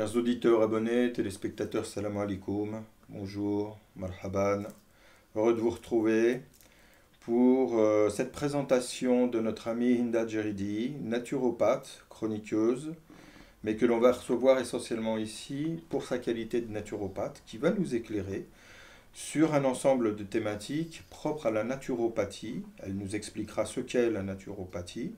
Chers auditeurs, abonnés, téléspectateurs, salam alaikum, bonjour, marhaban, heureux de vous retrouver pour cette présentation de notre amie Hinda Djeridi, naturopathe, chroniqueuse, mais que l'on va recevoir essentiellement ici pour sa qualité de naturopathe, qui va nous éclairer sur un ensemble de thématiques propres à la naturopathie. Elle nous expliquera ce qu'est la naturopathie.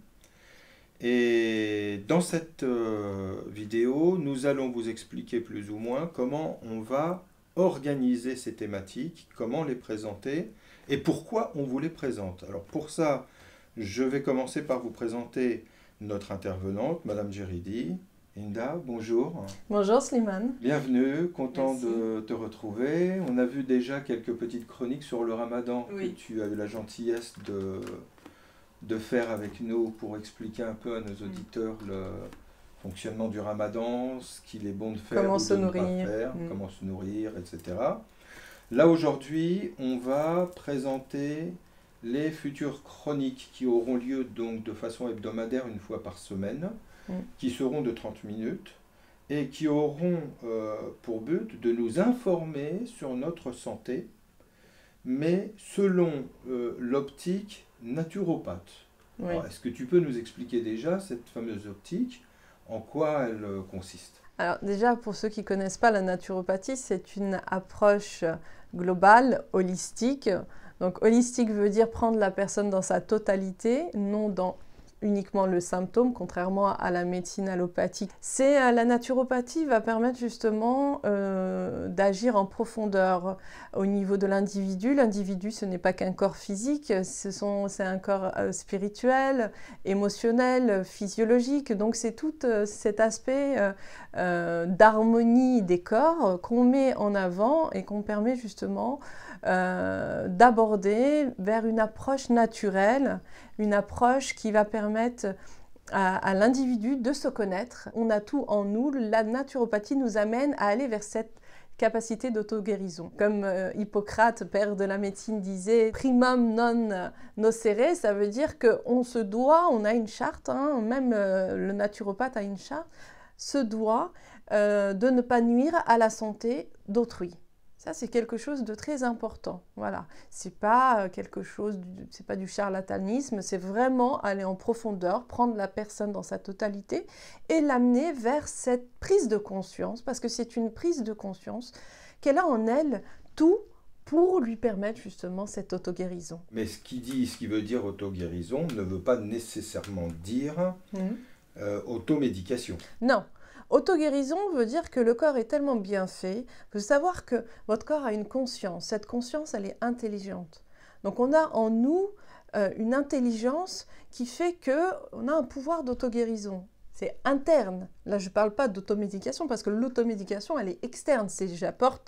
Et dans cette vidéo, nous allons vous expliquer plus ou moins comment on va organiser ces thématiques, comment les présenter et pourquoi on vous les présente. Alors pour ça, je vais commencer par vous présenter notre intervenante, Madame Djeridi. Hinda, bonjour. Bonjour Slimane. Bienvenue, content Merci. de te retrouver. On a vu déjà quelques petites chroniques sur le ramadan Oui. que tu as eu la gentillesse de faire avec nous pour expliquer un peu à nos auditeurs le fonctionnement du ramadan, ce qu'il est bon de faire, Comment ou se de ne pas nourrir. faire, comment se nourrir, etc. Là aujourd'hui, on va présenter les futures chroniques qui auront lieu donc de façon hebdomadaire une fois par semaine, qui seront de 30 minutes et qui auront pour but de nous informer sur notre santé, mais selon l'optique naturopathe. Oui. Alors, est-ce que tu peux nous expliquer déjà cette fameuse optique, en quoi elle consiste? Alors déjà, pour ceux qui ne connaissent pas la naturopathie, c'est une approche globale, holistique. Donc holistique veut dire prendre la personne dans sa totalité, non dans uniquement le symptôme, contrairement à la médecine allopathique. La naturopathie va permettre justement d'agir en profondeur au niveau de l'individu. L'individu, ce n'est pas qu'un corps physique, c'est un corps spirituel, émotionnel, physiologique. Donc c'est tout cet aspect d'harmonie des corps qu'on met en avant et qu'on permet justement d'aborder vers une approche naturelle, une approche qui va permettre à l'individu de se connaître. On a tout en nous. La naturopathie nous amène à aller vers cette capacité d'auto-guérison. Comme Hippocrate, père de la médecine, disait « primum non nocere », ça veut dire qu'on se doit, on a une charte, hein, même le naturopathe a une charte, se doit de ne pas nuire à la santé d'autrui. Ça, c'est quelque chose de très important. Voilà. C'est pas quelque chose, c'est pas du charlatanisme, c'est vraiment aller en profondeur, prendre la personne dans sa totalité et l'amener vers cette prise de conscience, parce que c'est une prise de conscience qu'elle a en elle tout pour lui permettre justement cette auto-guérison. Mais ce qui veut dire auto-guérison ne veut pas nécessairement dire automédication. Non. Auto-guérison veut dire que le corps est tellement bien fait, il faut savoir que votre corps a une conscience. Cette conscience, elle est intelligente. Donc on a en nous une intelligence qui fait qu'on a un pouvoir d'auto-guérison. C'est interne. Là, je ne parle pas d'automédication parce que l'automédication, elle est externe. J'apporte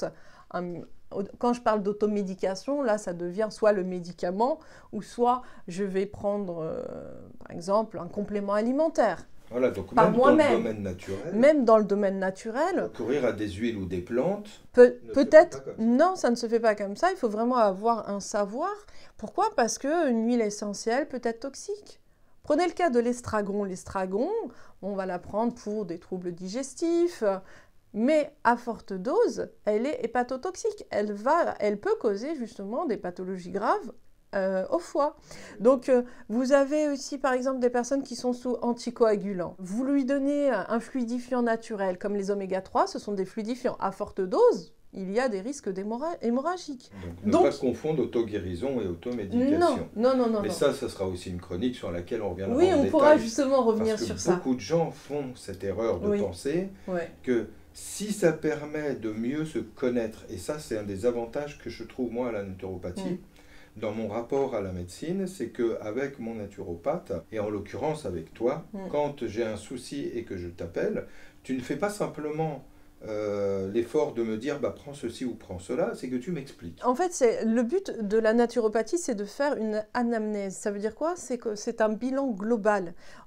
quand je parle d'automédication, là, ça devient soit le médicament ou soit je vais prendre, par exemple, un complément alimentaire. Voilà, donc même dans le domaine naturel, même dans le domaine naturel, recourir à des huiles ou des plantes, peut-être, non, ça ne se fait pas comme ça, il faut vraiment avoir un savoir. Pourquoi? Parce qu'une huile essentielle peut être toxique. Prenez le cas de l'estragon. L'estragon, on va la prendre pour des troubles digestifs, mais à forte dose, elle est hépatotoxique. Elle peut causer justement des pathologies graves au foie. Donc, vous avez aussi, par exemple, des personnes qui sont sous anticoagulants. Vous lui donnez un fluidifiant naturel, comme les oméga 3, ce sont des fluidifiants à forte dose. Il y a des risques hémorragiques. Donc, ne pas confondre auto-guérison et automédication. Non. Mais ça sera aussi une chronique sur laquelle on reviendra en détail. détail. Oui, on pourra justement revenir sur ça. Parce que beaucoup de gens font cette erreur de penser que si ça permet de mieux se connaître, et ça c'est un des avantages que je trouve moi à la naturopathie, dans mon rapport à la médecine, c'est qu'avec mon naturopathe, et en l'occurrence avec toi, quand j'ai un souci et que je t'appelle, tu ne fais pas simplement l'effort de me dire prends ceci ou prends cela, c'est que tu m'expliques. En fait, le but de la naturopathie, c'est de faire une anamnèse. Ça veut dire quoi? C'est que c'est un bilan global.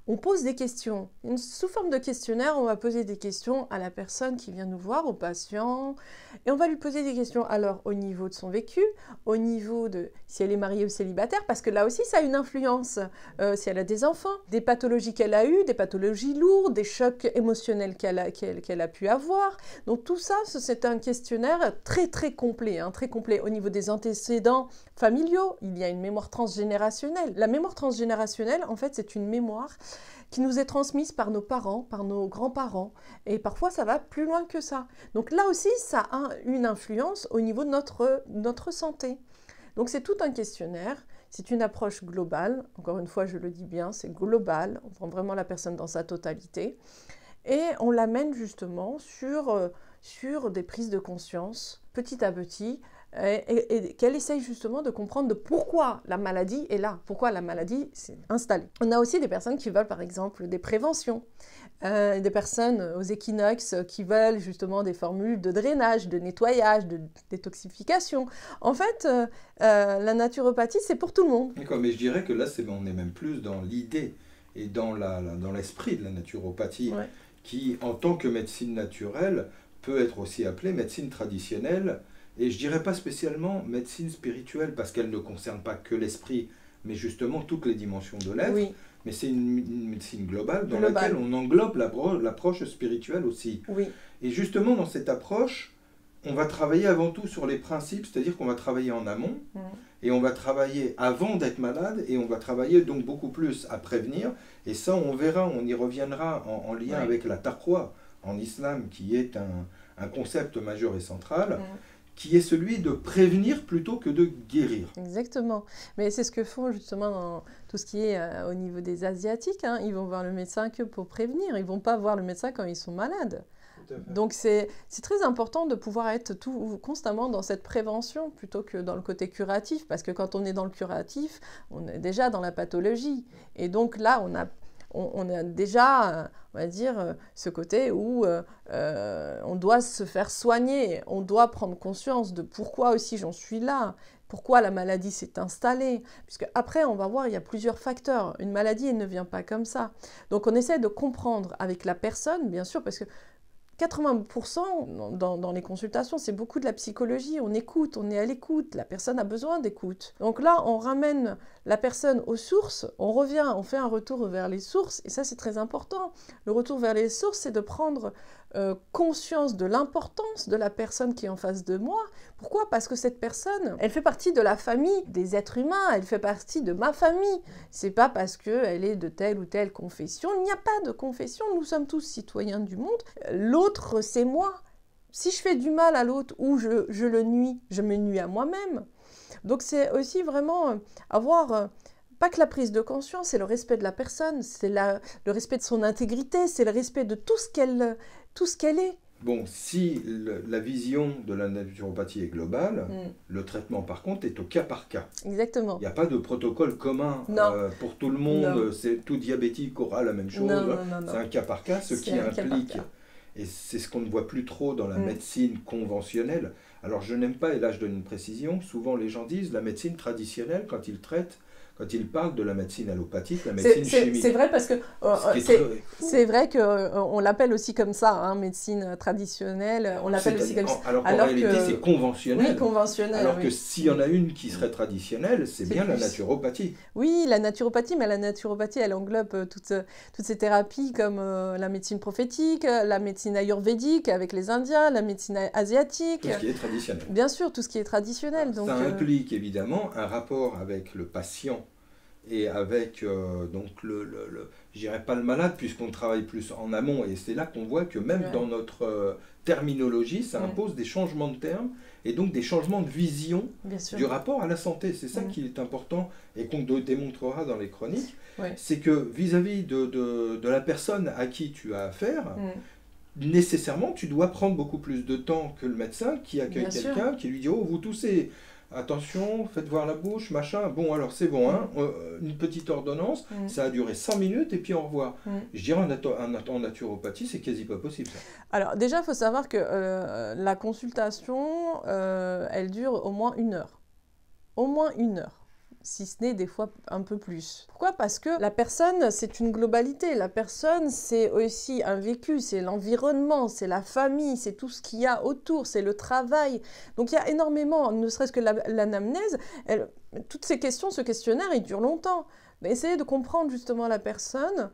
on pose des questions. Sous forme de questionnaire, on va poser des questions à la personne qui vient nous voir, au patient, et on va lui poser des questions alors au niveau de son vécu, au niveau de si elle est mariée ou célibataire, parce que là aussi ça a une influence, si elle a des enfants, des pathologies qu'elle a eues, des pathologies lourdes, des chocs émotionnels qu'elle a pu avoir. Donc tout ça, c'est un questionnaire très très complet, très complet au niveau des antécédents familiaux. Il y a une mémoire transgénérationnelle. La mémoire transgénérationnelle, en fait, c'est une mémoire qui nous est transmise par nos parents, par nos grands-parents. Et parfois, ça va plus loin que ça. Donc là aussi, ça a une influence au niveau de notre santé. Donc c'est tout un questionnaire. C'est une approche globale. Encore une fois, je le dis bien, c'est global. On prend vraiment la personne dans sa totalité. Et on l'amène justement sur des prises de conscience, petit à petit, et qu'elle essaye justement de comprendre de pourquoi la maladie est là, pourquoi la maladie s'est installée. On a aussi des personnes qui veulent par exemple des préventions, des personnes aux équinoxes qui veulent justement des formules de drainage, de nettoyage, de détoxification. En fait, la naturopathie, c'est pour tout le monde. D'accord, mais je dirais que là, on est même plus dans l'idée et dans l'esprit de la naturopathie, ouais, qui, en tant que médecine naturelle, peut être aussi appelée médecine traditionnelle, et je dirais pas spécialement médecine spirituelle, parce qu'elle ne concerne pas que l'esprit, mais justement toutes les dimensions de l'être, oui, mais c'est une médecine globale dans laquelle on englobe l'approche spirituelle aussi. Oui. Et justement, dans cette approche, on va travailler avant tout sur les principes, c'est-à-dire qu'on va travailler en amont, et on va travailler avant d'être malade, et on va travailler donc beaucoup plus à prévenir, et ça on verra, on y reviendra en lien avec la taqwa en islam, qui est un concept majeur et central, qui est celui de prévenir plutôt que de guérir. Exactement. Mais c'est ce que font justement dans tout ce qui est au niveau des Asiatiques. Ils vont voir le médecin que pour prévenir. Ils ne vont pas voir le médecin quand ils sont malades. Donc c'est très important de pouvoir être constamment dans cette prévention plutôt que dans le côté curatif. Parce que quand on est dans le curatif, on est déjà dans la pathologie. Et donc là, on a déjà, on va dire, ce côté où on doit se faire soigner, on doit prendre conscience de pourquoi aussi j'en suis là, pourquoi la maladie s'est installée. Puisque après, on va voir, il y a plusieurs facteurs. Une maladie, elle ne vient pas comme ça. Donc on essaie de comprendre avec la personne, bien sûr, parce que 80% dans les consultations, c'est beaucoup de la psychologie. On écoute, on est à l'écoute. La personne a besoin d'écoute. Donc là, on ramène la personne aux sources. On revient, on fait un retour vers les sources. Et ça, c'est très important. Le retour vers les sources, c'est de prendre conscience de l'importance de la personne qui est en face de moi. Pourquoi ? Parce que cette personne, elle fait partie de la famille des êtres humains. Elle fait partie de ma famille. C'est pas parce qu'elle est de telle ou telle confession. Il n'y a pas de confession. Nous sommes tous citoyens du monde. L'autre, c'est moi. Si je fais du mal à l'autre ou je le nuis, je me nuis à moi-même. Donc c'est aussi vraiment avoir, pas que la prise de conscience, c'est le respect de la personne, c'est le respect de son intégrité, c'est le respect de tout ce qu'elle est. Bon, si la vision de la naturopathie est globale, le traitement par contre est au cas par cas. Exactement. Il n'y a pas de protocole commun pour tout le monde, tout diabétique aura la même chose, c'est un cas par cas, ce qui implique, et c'est ce qu'on ne voit plus trop dans la médecine conventionnelle. Alors je n'aime pas, et là je donne une précision, souvent les gens disent la médecine traditionnelle quand ils parlent de la médecine allopathique, la médecine chimique. C'est vrai parce que c'est vrai qu'on l'appelle aussi comme ça, médecine traditionnelle, on l'appelle aussi comme ça. Alors qu'en réalité c'est conventionnel. Oui, conventionnel. Alors que s'il y en a une qui serait traditionnelle, c'est bien la naturopathie. Oui, la naturopathie, mais la naturopathie elle englobe toutes ces thérapies comme la médecine prophétique, la médecine ayurvédique avec les Indiens, la médecine asiatique. Tout ce qui est traditionnel. Bien sûr, tout ce qui est traditionnel. Donc, ça implique évidemment un rapport avec le patient et avec, je dirais pas le malade, puisqu'on travaille plus en amont, et c'est là qu'on voit que même dans notre terminologie, ça impose des changements de termes, et donc des changements de vision du rapport à la santé. C'est ça qui est important, et qu'on démontrera dans les chroniques, c'est que vis-à-vis de la personne à qui tu as affaire, nécessairement, tu dois prendre beaucoup plus de temps que le médecin qui accueille quelqu'un, qui lui dit « Oh, vous toussez !» Attention, faites voir la bouche, machin. Bon, alors c'est bon, une petite ordonnance, ça a duré 5 minutes et puis au revoir. Je dirais en naturopathie, c'est quasi pas possible ça. Alors déjà, il faut savoir que la consultation, elle dure au moins 1 heure. Au moins 1 heure. si ce n'est des fois un peu plus. Pourquoi? Parce que la personne, c'est une globalité. La personne, c'est aussi un vécu, c'est l'environnement, c'est la famille, c'est tout ce qu'il y a autour, c'est le travail. Donc il y a énormément, ne serait-ce que l'anamnèse, toutes ces questions, ce questionnaire, il dure longtemps. Mais essayez de comprendre justement la personne.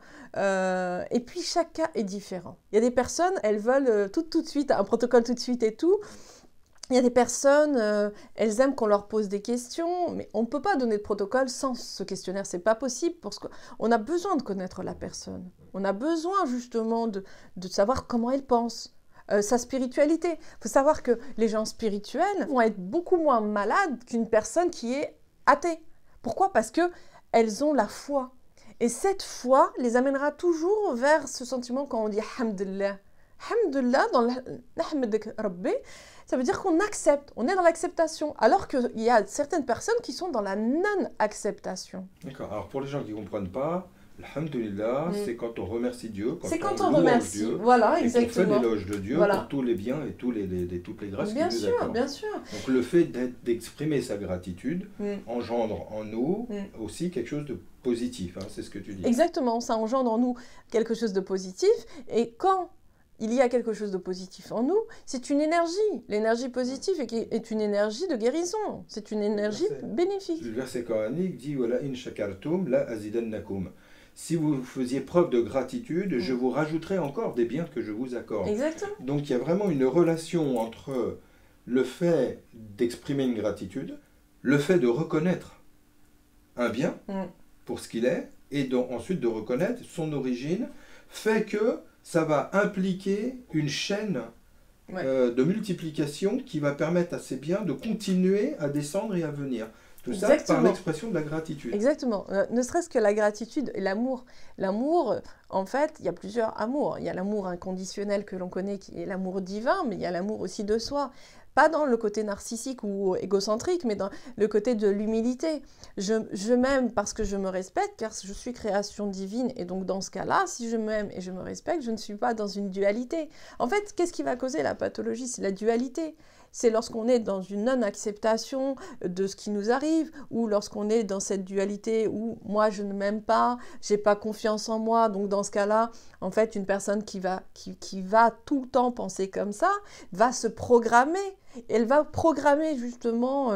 Et puis chaque cas est différent. Il y a des personnes, elles veulent tout de suite, un protocole tout de suite et tout. Il y a des personnes, elles aiment qu'on leur pose des questions, mais on ne peut pas donner de protocole sans ce questionnaire, c'est pas possible, parce qu'on a besoin de connaître la personne. On a besoin justement de savoir comment elle pense, sa spiritualité. Il faut savoir que les gens spirituels vont être beaucoup moins malades qu'une personne qui est athée. Pourquoi? Parce qu'elles ont la foi. Et cette foi les amènera toujours vers ce sentiment quand on dit « Hamdulillah ». Hamdulillah, dans Nahmadak Rabbi, ça veut dire qu'on accepte, on est dans l'acceptation, alors qu'il y a certaines personnes qui sont dans la non-acceptation. D'accord, alors pour les gens qui ne comprennent pas, Alhamdulillah, c'est quand on remercie Dieu, c'est quand on remercie Dieu, voilà, et exactement. qu'on fait l'éloge de Dieu pour tous les biens et toutes les grâces qu'il nous accorde. Bien sûr. Donc le fait d'exprimer sa gratitude engendre en nous aussi quelque chose de positif, hein, c'est ce que tu dis. Exactement, ça engendre en nous quelque chose de positif, et quand il y a quelque chose de positif en nous, c'est une énergie. L'énergie positive est une énergie de guérison. C'est une énergie bénéfique. Le verset coranique dit « Wala in shakartum la azidannakum ». Si vous faisiez preuve de gratitude, je vous rajouterai encore des biens que je vous accorde. Exactement. Donc il y a vraiment une relation entre le fait d'exprimer une gratitude, le fait de reconnaître un bien pour ce qu'il est, et ensuite de reconnaître son origine, fait que ça va impliquer une chaîne de multiplication qui va permettre à ces biens de continuer à descendre et à venir. Tout ça par l'expression de la gratitude. Exactement. Ne serait-ce que la gratitude et l'amour. L'amour, en fait, il y a plusieurs amours. Il y a l'amour inconditionnel que l'on connaît, qui est l'amour divin, mais il y a l'amour aussi de soi. Pas dans le côté narcissique ou égocentrique, mais dans le côté de l'humilité. Je m'aime parce que je me respecte, car je suis création divine. Et donc, dans ce cas-là, si je m'aime et je me respecte, je ne suis pas dans une dualité. En fait, qu'est-ce qui va causer la pathologie? C'est la dualité. C'est lorsqu'on est dans une non-acceptation de ce qui nous arrive, ou lorsqu'on est dans cette dualité où moi je ne m'aime pas, j'ai pas confiance en moi. Donc dans ce cas-là, en fait, une personne qui va tout le temps penser comme ça, va se programmer. Elle va programmer justement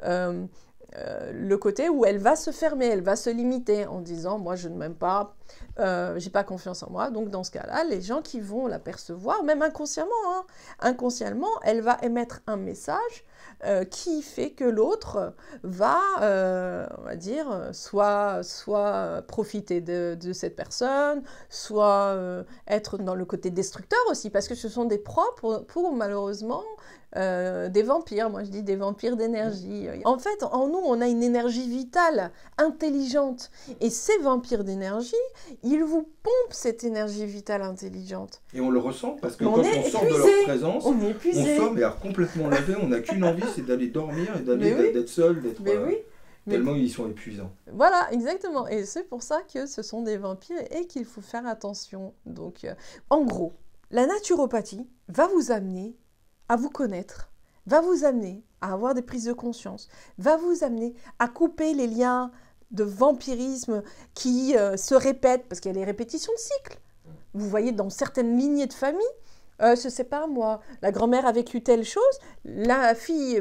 le côté où elle va se fermer, elle va se limiter en disant « moi je ne m'aime pas, j'ai pas confiance en moi ». Donc dans ce cas-là, les gens qui vont l'apercevoir, même inconsciemment, elle va émettre un message qui fait que l'autre va, on va dire, soit profiter de cette personne, soit être dans le côté destructeur aussi, parce que ce sont des proies pour malheureusement des vampires. Moi je dis des vampires d'énergie. En fait, en nous, on a une énergie vitale, intelligente, et ces vampires d'énergie, ils vous pompent cette énergie vitale intelligente. Et on le ressent parce que quand on sort de leur présence, on est épuisé. On sort mais complètement lavé, on n'a qu'une envie, c'est d'aller dormir et d'être seul, d'être tellement ils sont épuisants. Voilà, exactement. Et c'est pour ça que ce sont des vampires et qu'il faut faire attention. Donc, en gros, la naturopathie va vous amener à vous connaître, va vous amener à avoir des prises de conscience, va vous amener à couper les liens de vampirisme qui se répètent, parce qu'il y a les répétitions de cycles. Vous voyez, dans certaines lignées de famille, je ne sais pas moi, la grand-mère a vécu telle chose, la fille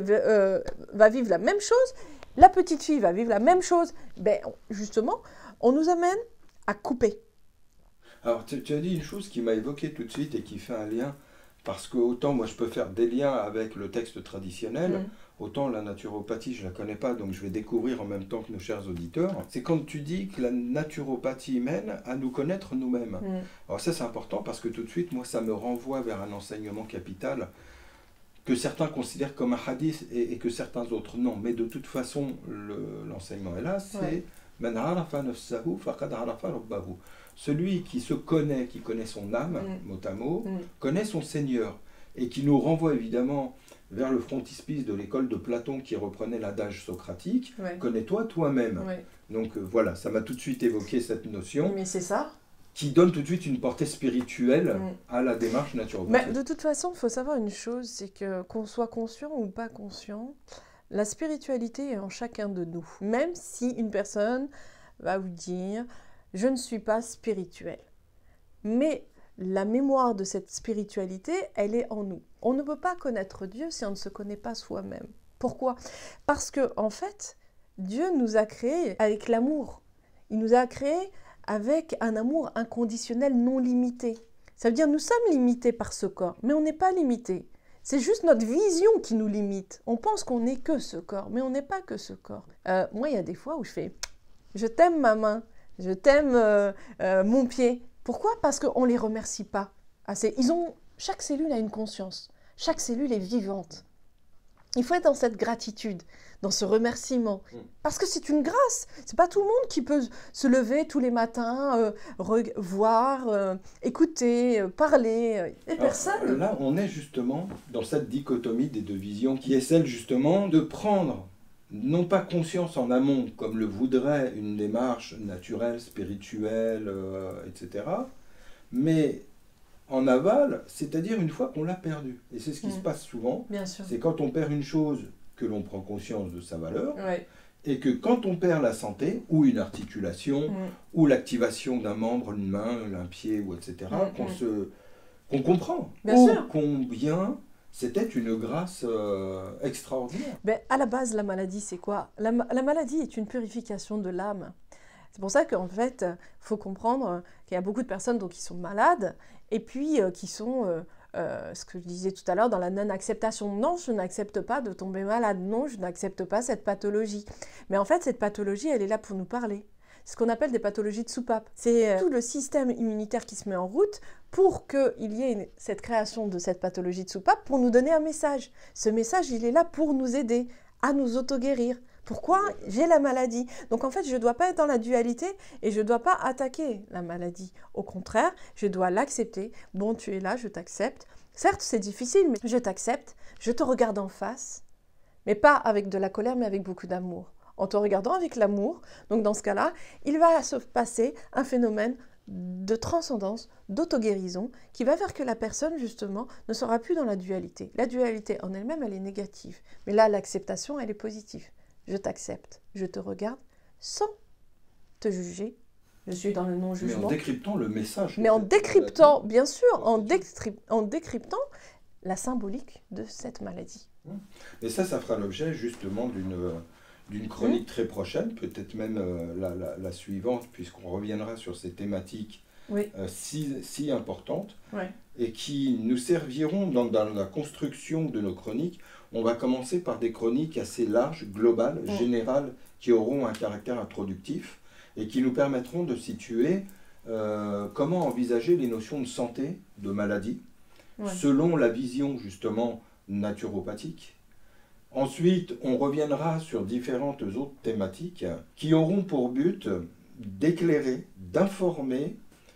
va vivre la même chose, la petite fille va vivre la même chose. Ben, justement, on nous amène à couper. Alors, tu as dit une chose qui m'a évoqué tout de suite et qui fait un lien, parce que autant moi je peux faire des liens avec le texte traditionnel, autant la naturopathie je ne la connais pas, donc je vais découvrir en même temps que nos chers auditeurs. C'est quand tu dis que la naturopathie mène à nous connaître nous-mêmes. Alors ça c'est important parce que tout de suite, moi ça me renvoie vers un enseignement capital que certains considèrent comme un hadith et que certains autres non. Mais de toute façon, l'enseignement est là, c'est « Man arafa nafsahu faqad arafa rabbahu ». Celui qui se connaît, qui connaît son âme, mot à mot, connaît son Seigneur, et qui nous renvoie évidemment vers le frontispice de l'école de Platon qui reprenait l'adage socratique, connais-toi toi-même. Donc voilà, ça m'a tout de suite évoqué cette notion. Mais c'est ça. Qui donne tout de suite une portée spirituelle à la démarche naturopathique. Mais de toute façon, il faut savoir une chose, c'est que qu'on soit conscient ou pas conscient, La spiritualité est en chacun de nous, même si une personne va vous dire « je ne suis pas spirituel ». Mais la mémoire de cette spiritualité, elle est en nous. On ne peut pas connaître Dieu si on ne se connaît pas soi-même. Pourquoi? Parce que, en fait, Dieu nous a créés avec l'amour. Il nous a créés avec un amour inconditionnel non limité. Ça veut dire que nous sommes limités par ce corps, mais on n'est pas limité. C'est juste notre vision qui nous limite. On pense qu'on n'est que ce corps, mais on n'est pas que ce corps. Moi, il y a des fois où je fais « je t'aime ma main, je t'aime mon pied ». Pourquoi? Parce qu'on ne les remercie pas assez. Chaque cellule a une conscience. Chaque cellule est vivante. Il faut être dans cette gratitude, dans ce remerciement. Parce que c'est une grâce. Ce n'est pas tout le monde qui peut se lever tous les matins, voir, écouter, parler. Et personne. Là, on est justement dans cette dichotomie des deux visions qui est celle justement de prendre, non pas conscience en amont, comme le voudrait une démarche naturelle, spirituelle, etc., mais en aval, c'est-à-dire une fois qu'on l'a perdu. Et c'est ce qui se passe souvent. C'est quand on perd une chose que l'on prend conscience de sa valeur, et que quand on perd la santé, ou une articulation, ou l'activation d'un membre, une main, un pied, ou etc., qu'on comprend. Combien c'était une grâce extraordinaire. Ben, à la base, la maladie, c'est quoi? La maladie est une purification de l'âme. C'est pour ça qu'en fait, il faut comprendre qu'il y a beaucoup de personnes qui sont malades et puis qui sont, ce que je disais tout à l'heure, dans la non-acceptation. Non, je n'accepte pas de tomber malade. Non, je n'accepte pas cette pathologie. Mais en fait, cette pathologie, elle est là pour nous parler. C'est ce qu'on appelle des pathologies de soupape. C'est tout le système immunitaire qui se met en route pour qu'il y ait cette création de cette pathologie de soupape pour nous donner un message. Ce message, il est là pour nous aider à nous auto-guérir. Pourquoi j'ai la maladie? Donc en fait, je ne dois pas être dans la dualité et je ne dois pas attaquer la maladie. Au contraire, je dois l'accepter. Bon, tu es là, je t'accepte. Certes, c'est difficile, mais je t'accepte. Je te regarde en face, mais pas avec de la colère, mais avec beaucoup d'amour. En te regardant avec l'amour, donc dans ce cas-là, il va se passer un phénomène de transcendance, d'auto-guérison, qui va faire que la personne, justement, ne sera plus dans la dualité. La dualité en elle-même, elle est négative. Mais là, l'acceptation, elle est positive. Je t'accepte, je te regarde sans te juger. Je suis dans le non-jugement. Mais en décryptant le message. Mais en décryptant, bien sûr, en décryptant la symbolique de cette maladie. Et ça fera l'objet justement d'une chronique très prochaine, peut-être même la suivante, puisqu'on reviendra sur ces thématiques si importantes, et qui nous serviront dans la construction de nos chroniques. On va commencer par des chroniques assez larges, globales, générales, qui auront un caractère introductif et qui nous permettront de situer comment envisager les notions de santé, de maladie, selon la vision justement naturopathique. Ensuite, on reviendra sur différentes autres thématiques qui auront pour but d'éclairer, d'informer,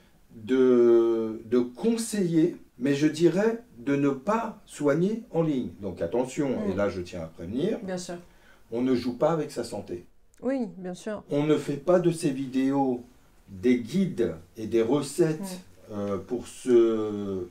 de conseiller, mais je dirais de ne pas soigner en ligne. Donc attention, et là je tiens à prévenir, bien sûr. On ne joue pas avec sa santé. Oui, bien sûr. On ne fait pas de ces vidéos des guides et des recettes pour se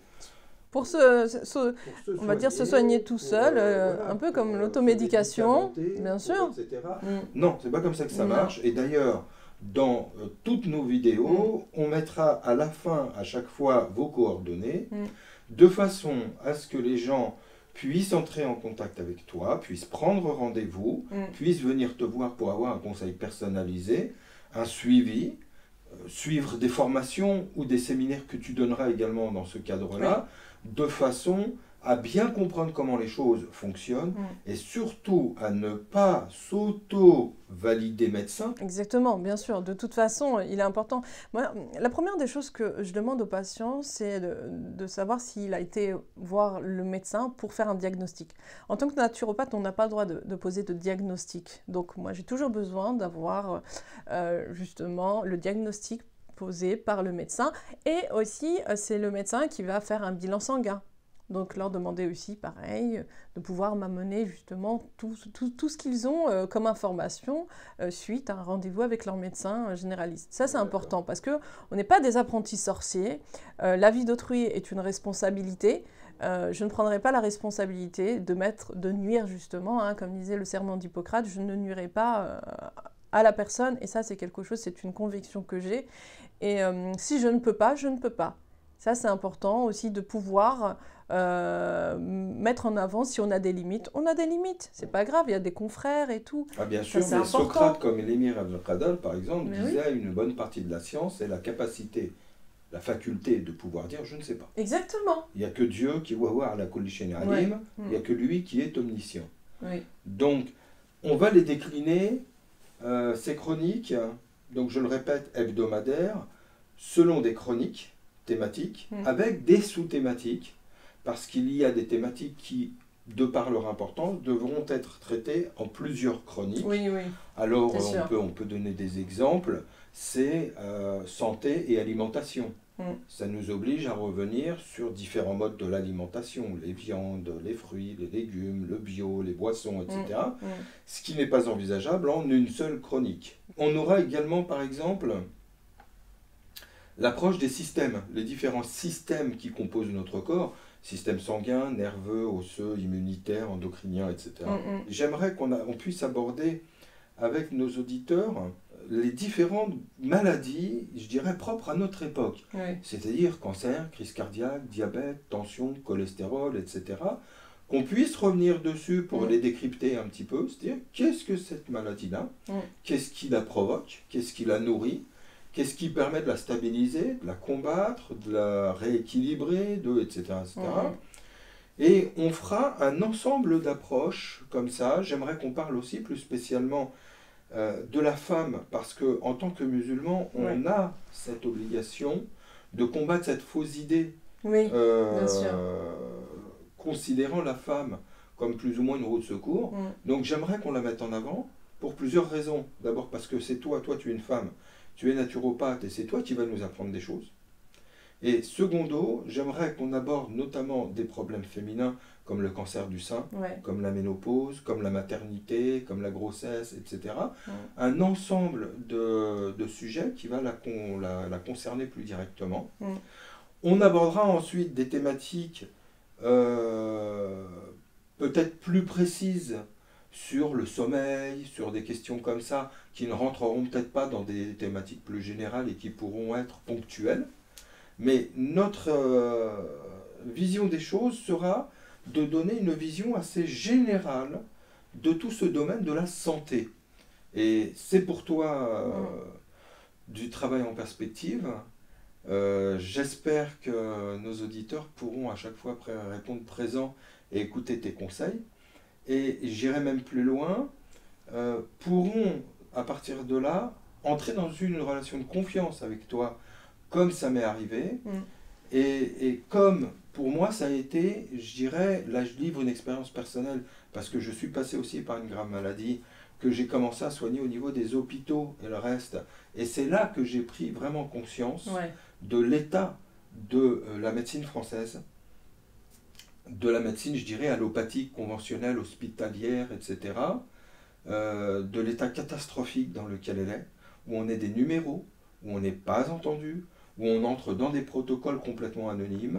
soigner tout seul, un peu comme l'automédication, bien sûr. Etc. Non, c'est pas comme ça que ça marche. Et d'ailleurs, dans toutes nos vidéos, on mettra à la fin, à chaque fois, vos coordonnées, de façon à ce que les gens puissent entrer en contact avec toi, puissent prendre rendez-vous, puissent venir te voir pour avoir un conseil personnalisé, un suivi, suivre des formations ou des séminaires que tu donneras également dans ce cadre-là, de façon à bien comprendre comment les choses fonctionnent et surtout à ne pas s'auto-valider médecin. Exactement, bien sûr. De toute façon, il est important. Moi, la première des choses que je demande aux patients, c'est de savoir s'il a été voir le médecin pour faire un diagnostic. En tant que naturopathe, on n'a pas le droit de poser de diagnostic. Donc moi, j'ai toujours besoin d'avoir justement le diagnostic posé par le médecin. Et aussi, c'est le médecin qui va faire un bilan sanguin. Donc leur demander aussi, pareil, de pouvoir m'amener justement tout ce qu'ils ont comme information suite à un rendez-vous avec leur médecin généraliste. Ça, c'est important parce qu'on n'est pas des apprentis sorciers. La vie d'autrui est une responsabilité. je ne prendrai pas la responsabilité de nuire justement, hein, comme disait le serment d'Hippocrate, je ne nuirai pas à la personne, et ça c'est quelque chose, c'est une conviction que j'ai, et si je ne peux pas, je ne peux pas. Ça c'est important aussi de pouvoir mettre en avant si on a des limites. On a des limites, c'est pas grave, il y a des confrères et tout. Ah bien sûr, ça, mais Socrate comme l'émir Abdelkadal par exemple disait une bonne partie de la science est la capacité, la faculté de pouvoir dire je ne sais pas. Exactement. Il n'y a que Dieu qui wa ala kulli shay'in alim, il n'y a que lui qui est omniscient. Oui. Donc on va les décliner, ces chroniques, donc je le répète, hebdomadaires, selon des chroniques thématiques, avec des sous-thématiques, parce qu'il y a des thématiques qui, de par leur importance, devront être traitées en plusieurs chroniques. Oui, oui. Alors on peut donner des exemples, c'est santé et alimentation. Ça nous oblige à revenir sur différents modes de l'alimentation, les viandes, les fruits, les légumes, le bio, les boissons, etc. Ce qui n'est pas envisageable en une seule chronique. On aura également, par exemple, l'approche des systèmes, les différents systèmes qui composent notre corps, système sanguin, nerveux, osseux, immunitaire, endocrinien, etc. J'aimerais qu'on puisse aborder avec nos auditeurs les différentes maladies, je dirais, propres à notre époque. C'est-à-dire cancer, crise cardiaque, diabète, tension, cholestérol, etc. Qu'on puisse revenir dessus pour les décrypter un petit peu, c'est-à-dire qu'est-ce que cette maladie-là, qu'est-ce qui la provoque, qu'est-ce qui la nourrit, qu'est-ce qui permet de la stabiliser, de la combattre, de la rééquilibrer, etc. etc. Et on fera un ensemble d'approches comme ça. J'aimerais qu'on parle aussi plus spécialement de la femme, parce qu'en tant que musulman, on a cette obligation de combattre cette fausse idée, bien sûr. Considérant la femme comme plus ou moins une roue de secours. Donc j'aimerais qu'on la mette en avant pour plusieurs raisons. D'abord parce que c'est toi tu es une femme, tu es naturopathe et c'est toi qui vas nous apprendre des choses. Et secondo, j'aimerais qu'on aborde notamment des problèmes féminins comme le cancer du sein, comme la ménopause, comme la maternité, comme la grossesse, etc. Un ensemble de sujets qui va la concerner plus directement. On abordera ensuite des thématiques peut-être plus précises sur le sommeil, sur des questions comme ça, qui ne rentreront peut-être pas dans des thématiques plus générales et qui pourront être ponctuelles. Mais notre vision des choses sera de donner une vision assez générale de tout ce domaine de la santé. Et c'est pour toi du travail en perspective. J'espère que nos auditeurs pourront à chaque fois répondre présent et écouter tes conseils. Et j'irai même plus loin, pourront à partir de là entrer dans une relation de confiance avec toi, comme ça m'est arrivé, et comme pour moi ça a été, je dirais, là je livre une expérience personnelle, parce que je suis passé aussi par une grave maladie, que j'ai commencé à soigner au niveau des hôpitaux et le reste. Et c'est là que j'ai pris vraiment conscience de l'état de la médecine française, de la médecine, je dirais, allopathique, conventionnelle, hospitalière, etc., de l'état catastrophique dans lequel elle est, où on est des numéros, où on n'est pas entendu, où on entre dans des protocoles complètement anonymes.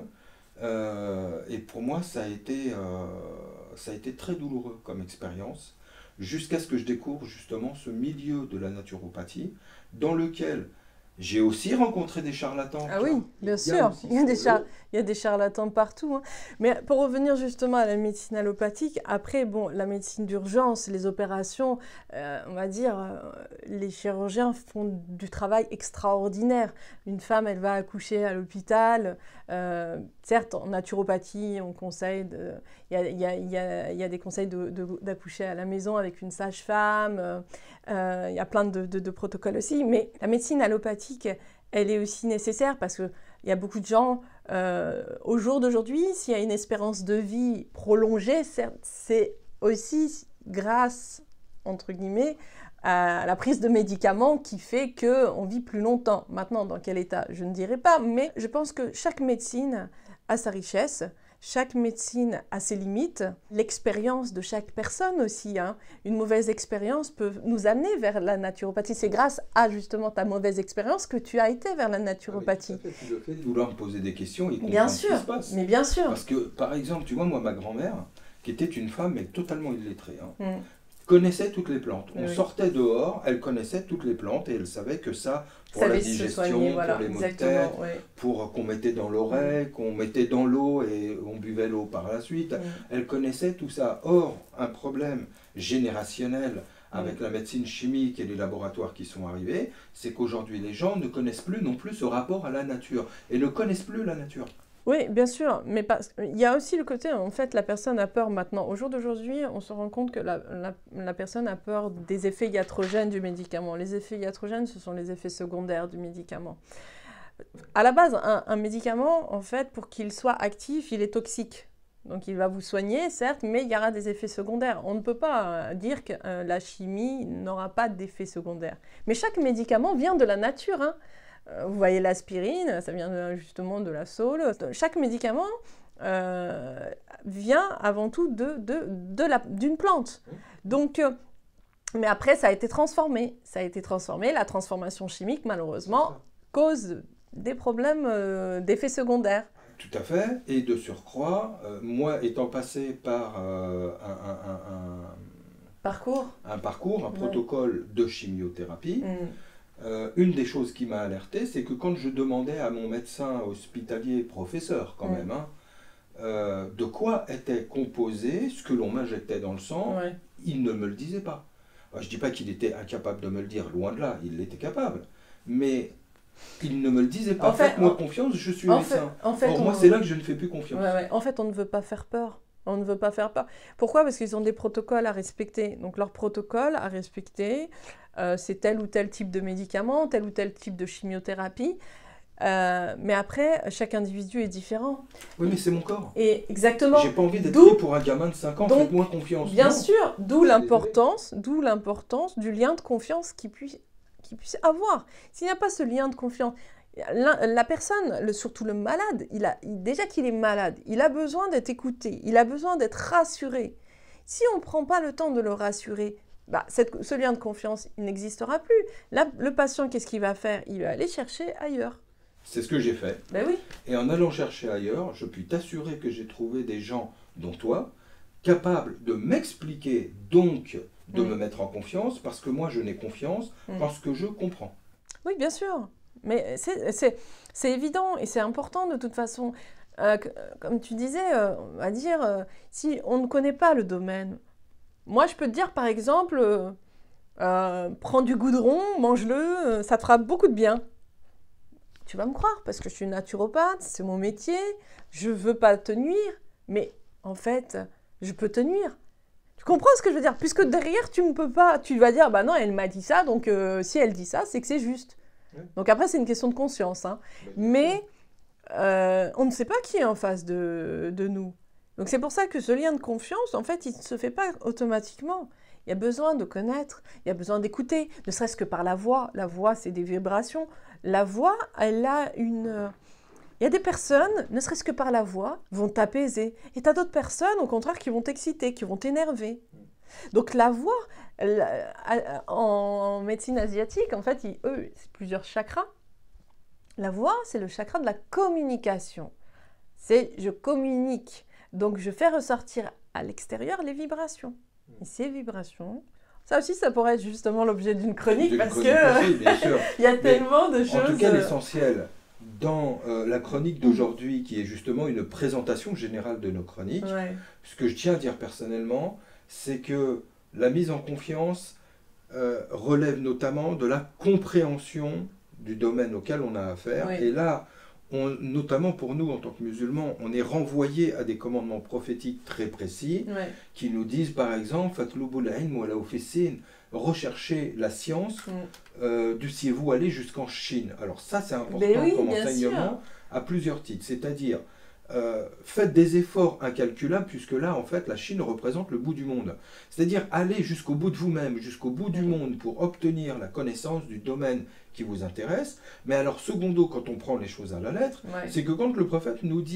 Et pour moi, ça a été très douloureux comme expérience, jusqu'à ce que je découvre justement ce milieu de la naturopathie, dans lequel j'ai aussi rencontré des charlatans. Ah oui, bien sûr, il y a des charlatans partout. Hein. Mais pour revenir justement à la médecine allopathique, après, bon, la médecine d'urgence, les opérations, on va dire, les chirurgiens font du travail extraordinaire. Une femme, elle va accoucher à l'hôpital. Certes, en naturopathie, on conseille il y a des conseils d'accoucher à la maison avec une sage-femme. Il y a plein de protocoles aussi, mais la médecine allopathique, elle est aussi nécessaire parce qu'il y a beaucoup de gens, au jour d'aujourd'hui, s'il y a une espérance de vie prolongée, c'est aussi grâce, entre guillemets, à la prise de médicaments qui fait qu'on vit plus longtemps. Maintenant, dans quel état, je ne dirais pas, mais je pense que chaque médecine a sa richesse. chaque médecine a ses limites, l'expérience de chaque personne aussi. Hein. Une mauvaise expérience peut nous amener vers la naturopathie. C'est grâce à justement ta mauvaise expérience que tu as été vers la naturopathie. Ah, le fait de vouloir me poser des questions et comprendre bien ce sûr, qui se passe. Mais bien sûr. Parce que, par exemple, tu vois, moi, ma grand-mère, qui était une femme mais totalement illettrée, hein, Mm. connaissait toutes les plantes. On Oui. sortait dehors, elle connaissait toutes les plantes et elle savait que ça, pour Ça la allait se digestion, soigner, voilà, pour les maux de exactement, tête, ouais. pour qu'on mettait dans l'oreille, qu'on mettait dans l'eau et on buvait l'eau par la suite. Mm. Elle connaissait tout ça. Or, un problème générationnel avec la médecine chimique et les laboratoires qui sont arrivés, c'est qu'aujourd'hui les gens ne connaissent plus non plus ce rapport à la nature et ne connaissent plus la nature. Oui, bien sûr, mais il y a aussi le côté, en fait, la personne a peur maintenant. Au jour d'aujourd'hui, on se rend compte que la personne a peur des effets iatrogènes du médicament. Les effets iatrogènes, ce sont les effets secondaires du médicament. À la base, un médicament, en fait, pour qu'il soit actif, il est toxique. Donc il va vous soigner, certes, mais il y aura des effets secondaires. On ne peut pas dire que la chimie n'aura pas d'effets secondaires. Mais chaque médicament vient de la nature, hein. Vous voyez l'aspirine, ça vient justement de la saule. Chaque médicament vient avant tout d'une plante. Donc, mais après, ça a été transformé. Ça a été transformé. La transformation chimique, malheureusement, cause des problèmes d'effets secondaires. Tout à fait. Et de surcroît, moi étant passé par un protocole de chimiothérapie, une des choses qui m'a alerté, c'est que quand je demandais à mon médecin hospitalier, professeur quand même, hein, de quoi était composé ce que l'on m'injectait dans le sang, il ne me le disait pas. Alors, je ne dis pas qu'il était incapable de me le dire, loin de là, il l'était capable. Mais il ne me le disait pas. Faites-moi confiance, je suis médecin. Moi, c'est là que je ne fais plus confiance. En fait, on ne veut pas faire peur. On ne veut pas faire peur. Pourquoi? Parce qu'ils ont des protocoles à respecter. Donc, leur protocole à respecter, c'est tel ou tel type de médicament, tel ou tel type de chimiothérapie. Mais après, chaque individu est différent. Oui, mais c'est mon corps. Et exactement. J'ai pas envie d'être pris pour un gamin de 5 ans, faites-moi confiance. Bien sûr, d'où l'importance du lien de confiance qu'il puisse avoir. S'il n'y a pas ce lien de confiance, la personne, surtout le malade, déjà qu'il est malade, il a besoin d'être écouté, il a besoin d'être rassuré. Si on ne prend pas le temps de le rassurer, ce lien de confiance, il n'existera plus. Là, le patient, qu'est-ce qu'il va faire? Il va aller chercher ailleurs. C'est ce que j'ai fait. Ben oui. Et en allant chercher ailleurs, je puis t'assurer que j'ai trouvé des gens, dont toi, capables de m'expliquer, donc de me mettre en confiance, parce que moi, je n'ai confiance parce que je comprends. Oui, bien sûr. Mais c'est évident et c'est important de toute façon. Comme tu disais, on va dire, si on ne connaît pas le domaine, moi je peux te dire par exemple, prends du goudron, mange-le, ça te fera beaucoup de bien. Tu vas me croire parce que je suis naturopathe, c'est mon métier, je ne veux pas te nuire, mais en fait, je peux te nuire. Tu comprends ce que je veux dire? Puisque derrière, tu ne peux pas, tu vas dire, bah non, elle m'a dit ça, donc si elle dit ça, c'est que c'est juste. Donc après, c'est une question de conscience. Hein. Mais on ne sait pas qui est en face de nous. Donc c'est pour ça que ce lien de confiance, en fait, il ne se fait pas automatiquement. Il y a besoin de connaître, il y a besoin d'écouter, ne serait-ce que par la voix. La voix, c'est des vibrations. La voix, elle a une... Il y a des personnes, ne serait-ce que par la voix, vont t'apaiser. Et tu as d'autres personnes, au contraire, qui vont t'exciter, qui vont t'énerver. Donc la voix, en médecine asiatique, en fait, eux, c'est plusieurs chakras. La voix, c'est le chakra de la communication. C'est je communique. Donc je fais ressortir à l'extérieur les vibrations. Et ces vibrations, ça aussi, ça pourrait être justement l'objet d'une chronique parce que il y a tellement de choses. En tout cas, l'essentiel dans la chronique d'aujourd'hui, qui est justement une présentation générale de nos chroniques, ce que je tiens à dire personnellement, c'est que la mise en confiance relève notamment de la compréhension du domaine auquel on a affaire. Et là, notamment pour nous en tant que musulmans, on est renvoyé à des commandements prophétiques très précis qui nous disent par exemple recherchez la science, dussiez-vous aller jusqu'en Chine. Alors ça c'est important comme enseignement à plusieurs titres, c'est-à-dire faites des efforts incalculables puisque là en fait la Chine représente le bout du monde. C'est-à-dire allez jusqu'au bout de vous-même, jusqu'au bout du monde pour obtenir la connaissance du domaine qui vous intéresse. Mais alors secondo, quand on prend les choses à la lettre, c'est que quand le prophète nous dit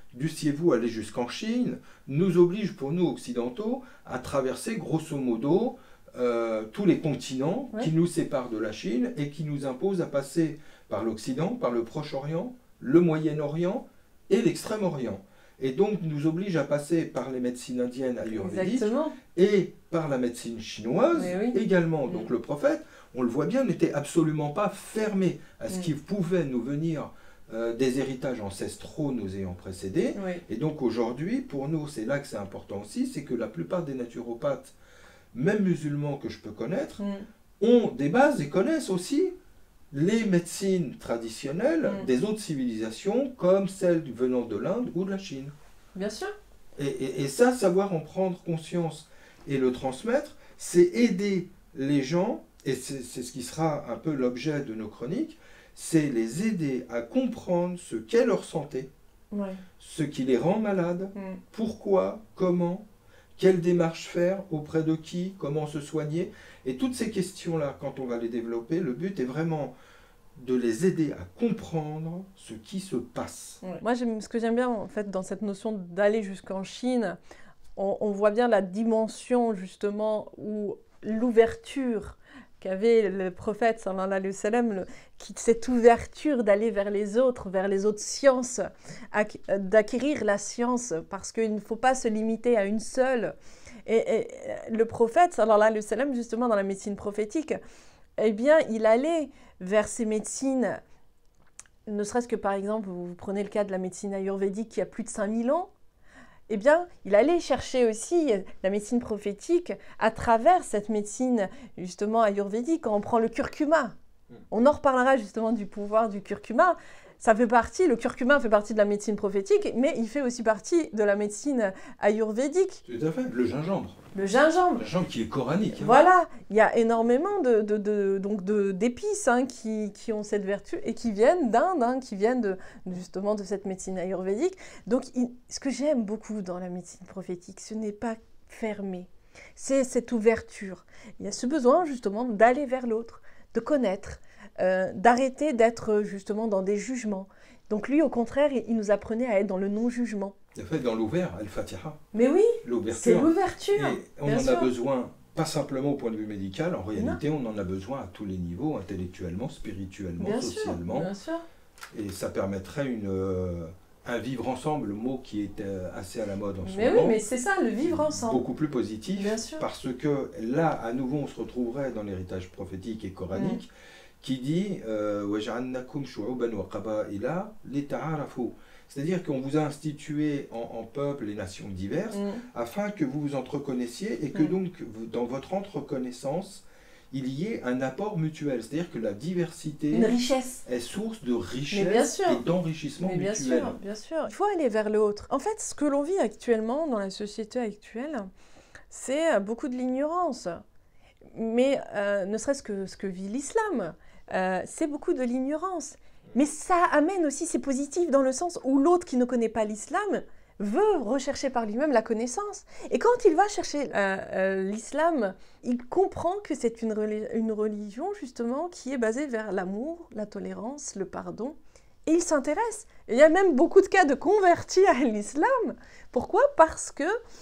dussiez-vous aller jusqu'en Chine, nous oblige pour nous occidentaux à traverser grosso modo tous les continents qui nous séparent de la Chine et qui nous imposent à passer par l'Occident, par le Proche-Orient, le Moyen-Orient et l'Extrême-Orient. Et donc nous oblige à passer par les médecines indiennes ayurvédiques et par la médecine chinoise également. Donc le prophète, on le voit bien, n'était absolument pas fermé à ce qui pouvait nous venir des héritages ancestraux nous ayant précédés. Et donc aujourd'hui, pour nous, c'est là que c'est important aussi, c'est que la plupart des naturopathes, même musulmans que je peux connaître, ont des bases et connaissent aussi les médecines traditionnelles des autres civilisations, comme celles venant de l'Inde ou de la Chine. Bien sûr. Et ça, savoir en prendre conscience et le transmettre, c'est aider les gens, et c'est ce qui sera un peu l'objet de nos chroniques, c'est les aider à comprendre ce qu'est leur santé, ce qui les rend malades, pourquoi, comment, quelle démarche faire, auprès de qui, comment se soigner. Et toutes ces questions-là, quand on va les développer, le but est vraiment de les aider à comprendre ce qui se passe. Moi, ce que j'aime bien en fait, dans cette notion d'aller jusqu'en Chine, on voit bien la dimension justement où l'ouverture qu'avait le prophète, sallallahu alayhi wa sallam, cette ouverture d'aller vers les autres sciences, d'acquérir la science, parce qu'il ne faut pas se limiter à une seule. Et le prophète, sallallahu alayhi wa sallam, justement dans la médecine prophétique, eh bien, il allait vers ces médecines, ne serait-ce que par exemple, vous prenez le cas de la médecine ayurvédique qui a plus de 5000 ans, eh bien, il allait chercher aussi la médecine prophétique à travers cette médecine, justement, ayurvédique. Quand on prend le curcuma, on en reparlera justement du pouvoir du curcuma. Le curcuma fait partie de la médecine prophétique, mais il fait aussi partie de la médecine ayurvédique. Tout à fait, le gingembre. Le gingembre. Le gingembre qui est coranique. Voilà, il y a énormément d'épices qui ont cette vertu et qui viennent d'Inde, qui viennent justement de cette médecine ayurvédique. Donc, ce que j'aime beaucoup dans la médecine prophétique, ce n'est pas fermé, c'est cette ouverture. Il y a ce besoin justement d'aller vers l'autre, de connaître, d'arrêter d'être justement dans des jugements. Donc lui, au contraire, il nous apprenait à être dans le non-jugement. En fait, dans l'ouvert, Al-Fatiha. Mais oui, c'est l'ouverture. l'ouverture. Et on en a besoin, pas simplement au point de vue médical, en réalité, on en a besoin à tous les niveaux, intellectuellement, spirituellement, socialement. Bien sûr. Et ça permettrait un vivre ensemble, le mot qui est assez à la mode en ce moment. Mais oui, mais c'est ça, le vivre ensemble. Beaucoup plus positif, bien sûr. Parce que là, à nouveau, on se retrouverait dans l'héritage prophétique et coranique, qui dit وَجَعَلْنَكُمْ شُعُوبًا وَقَبَائِلَ لِتَعَارَفُوا. C'est-à-dire qu'on vous a institué en peuples et nations diverses afin que vous vous entreconnaissiez et que donc, dans votre entreconnaissance, il y ait un apport mutuel. C'est-à-dire que la diversité est source de richesse et d'enrichissement mutuel. Bien sûr. Il faut aller vers l'autre. En fait, ce que l'on vit actuellement dans la société actuelle, c'est beaucoup de l'ignorance. Mais ne serait-ce que ce que vit l'islam, c'est beaucoup de l'ignorance. Mais ça amène aussi, c'est positif dans le sens où l'autre qui ne connaît pas l'islam veut rechercher par lui-même la connaissance. Et quand il va chercher l'islam, il comprend que c'est une religion justement qui est basée vers l'amour, la tolérance, le pardon. Et il s'intéresse. Il y a même beaucoup de cas de convertis à l'islam. Pourquoi ? Parce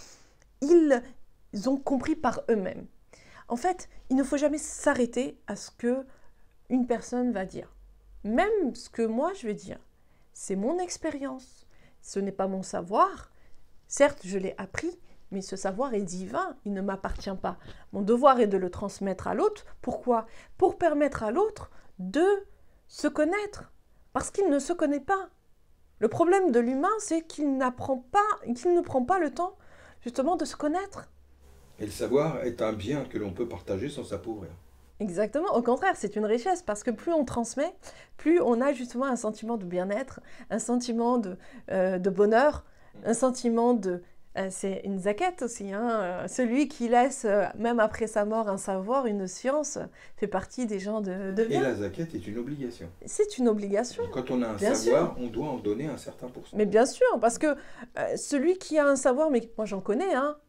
qu'ils ont compris par eux-mêmes. En fait, il ne faut jamais s'arrêter à ce qu'une personne va dire. Même ce que moi je vais dire, c'est mon expérience. Ce n'est pas mon savoir. Certes, je l'ai appris, mais ce savoir est divin, il ne m'appartient pas. Mon devoir est de le transmettre à l'autre. Pourquoi ? Pour permettre à l'autre de se connaître. Parce qu'il ne se connaît pas. Le problème de l'humain, c'est qu'il ne prend pas le temps, justement, de se connaître. Et le savoir est un bien que l'on peut partager sans s'appauvrir. Exactement, au contraire, c'est une richesse parce que plus on transmet, plus on a justement un sentiment de bien-être, un sentiment de bonheur, un sentiment de... c'est une zakat aussi, celui qui laisse, même après sa mort, un savoir, une science, fait partie des gens de bien. Et la zakat est une obligation. C'est une obligation. Et quand on a un savoir, on doit en donner un certain pourcentage. Mais bien sûr, parce que celui qui a un savoir, mais moi j'en connais,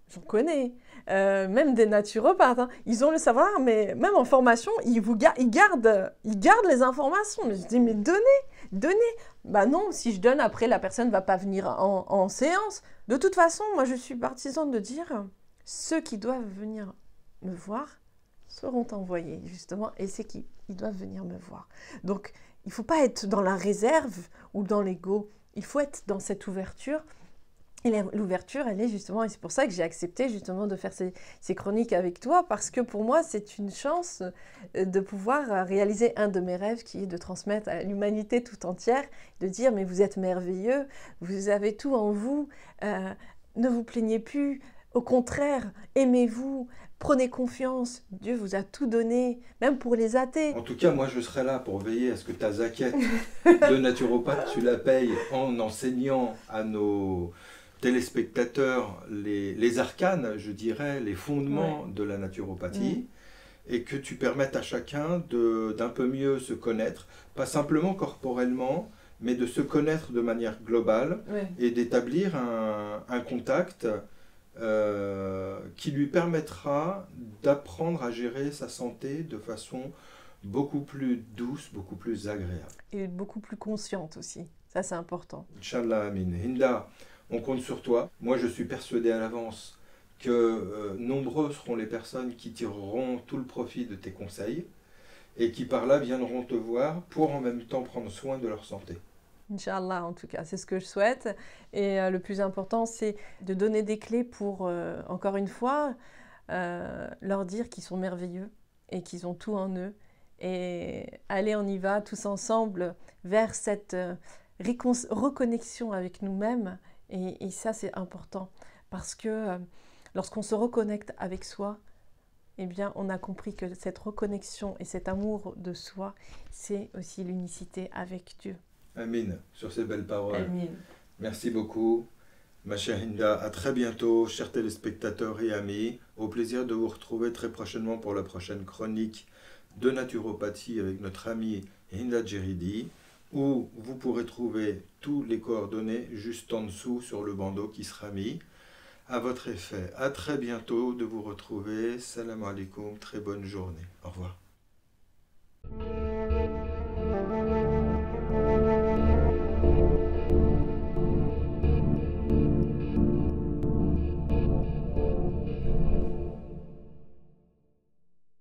j'en connais, même des naturopathes, hein, ils ont le savoir, mais même en formation, ils gardent les informations. Mais je dis, mais donnez. Bah non, si je donne, après, la personne ne va pas venir en séance. De toute façon, moi, je suis partisane de dire, ceux qui doivent venir me voir seront envoyés, justement, et c'est qui ils doivent venir me voir. Donc, il ne faut pas être dans la réserve ou dans l'ego, il faut être dans cette ouverture. Et l'ouverture, elle est justement, et c'est pour ça que j'ai accepté justement de faire ces chroniques avec toi, parce que pour moi, c'est une chance de pouvoir réaliser un de mes rêves, qui est de transmettre à l'humanité tout entière, de dire, mais vous êtes merveilleux, vous avez tout en vous, ne vous plaignez plus, au contraire, aimez-vous, prenez confiance, Dieu vous a tout donné, même pour les athées. En tout cas, moi, je serai là pour veiller à ce que ta zaquette de naturopathe, tu la payes en enseignant à nos téléspectateurs les arcanes, je dirais, les fondements de la naturopathie, et que tu permettes à chacun d'un peu mieux se connaître, pas simplement corporellement, mais de se connaître de manière globale et d'établir un contact qui lui permettra d'apprendre à gérer sa santé de façon beaucoup plus douce, beaucoup plus agréable. Et beaucoup plus consciente aussi, ça c'est important. Inch'Allah, Amin. Hinda, on compte sur toi. Moi, je suis persuadé à l'avance que nombreux seront les personnes qui tireront tout le profit de tes conseils et qui par là viendront te voir pour en même temps prendre soin de leur santé. Inch'Allah, en tout cas, c'est ce que je souhaite. Et le plus important, c'est de donner des clés pour, encore une fois, leur dire qu'ils sont merveilleux et qu'ils ont tout en eux. Et allez, on y va tous ensemble vers cette reconnexion avec nous-mêmes. Et ça, c'est important parce que lorsqu'on se reconnecte avec soi, eh bien, on a compris que cette reconnexion et cet amour de soi, c'est aussi l'unicité avec Dieu. Amin, sur ces belles paroles. Amin. Merci beaucoup, ma chère Hinda. À très bientôt, chers téléspectateurs et amis. Au plaisir de vous retrouver très prochainement pour la prochaine chronique de naturopathie avec notre amie Hinda Djeridi, où vous pourrez trouver tous les coordonnées juste en dessous sur le bandeau qui sera mis à votre effet. À très bientôt de vous retrouver. Salam alaikum, très bonne journée. Au revoir.